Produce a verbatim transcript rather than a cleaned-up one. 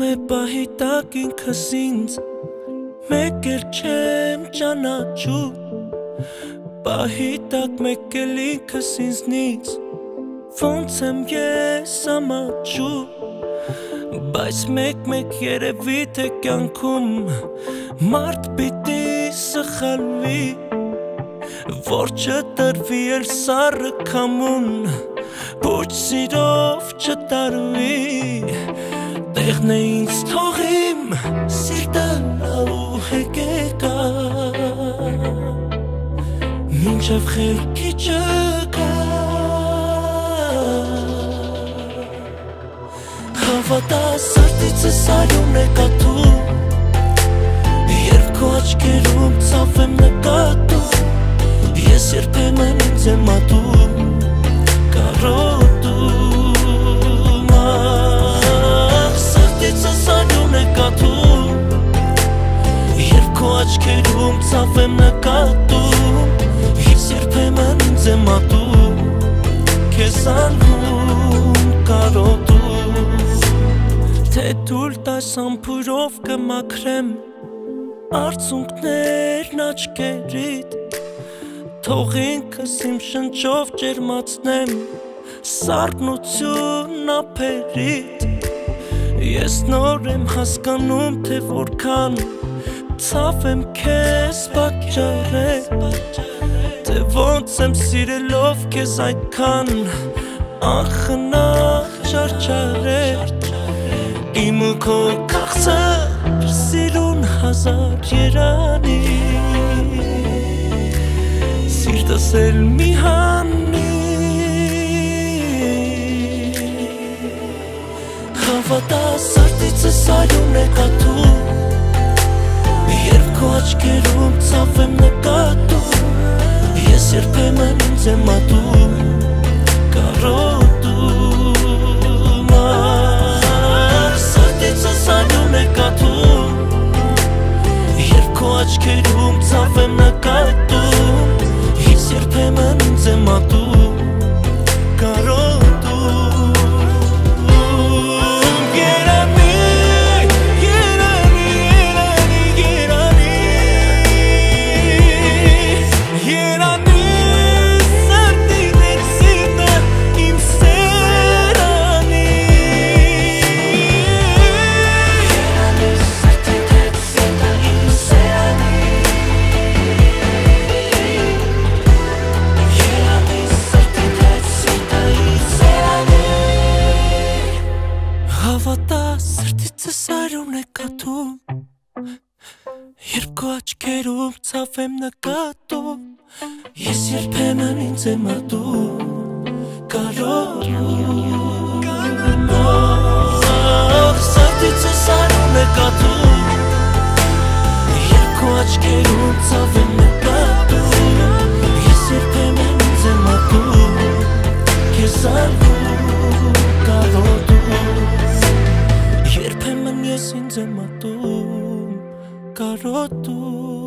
Պահի տակ ինքս ինձ մեկ էլ չեմ ճանաչում Պահի տակ մեկ էլ ինքս ինձնից Ոնց եմ ես ամաչում Բայց մեկ-մեկ երևի թե կյանքում Մարդ պիտի սխալվի Որ չտրվի էլ սառը քամուն Ոչ սիրով չտարվի Տեղն է ինձ թողիմ Սիրտը լավ հեկեկա Մինչև խելքի չկա Հավատա սրտիցս արյուն է կաթում Երբ քո աչքերում ցավ եմ նկատում Ես երբեմն ինձ եմ ատում Կարոտում Ախ սրտիցս արյուն է կաթում Երբ քո աչքերում ցավ եմ նկատում Ես երբեմն ինձ եմ ատում Քեզ ալվում կարոտում Թե դուլ տաս ամպուրով կմաքրեմ Արցունքներն աչքերիդ Թող ինքս իմ շնչով ջերմացնեմ Սառնություն ափերիդ Ես նոր եմ հասկանում թե որքան Ցավ եմ քեզ պատճառել Թե ոնց եմ սիրելով քեզ այդքան Անխնա չարչարել Իմ ու քո կաղցը սիրուն հազար երանի Սիրտս էլ մի հանի Հավատա սրտիցս արյուն է կաթում Երբ քո աչքերում ցավ եմ նկատում Ես երբեմն ինձ եմ ատում Կարոտում Սրտիցս արյուն է կաթում Երբ քո աչքերում ցավ եմ նկատում Ես երբեմն ինձ եմ ատում Կարոտում Երանի, երանի, երանի, երանի Երանի սրտին հետ սիրտը իմ սերանի Երանի սրտին հետ սիրտը իմ սերանի Երանի սրտին հետ սիրտը իմ սերանի Հավատա սրտիցս արյուն է կաթում Երբ քո աչքերում ցավ եմ նկատում Ես երբեմն ինձ եմ ատում Կարոտում Ախ սրտիցս արյուն է կաթում Երբ քո աչքերում ցավ եմ նկատում Ես երբեմն ինձ եմ ատում Քեզ ալվում կարոտում Երբեմն ես ինձ եմ ատում Կարոտում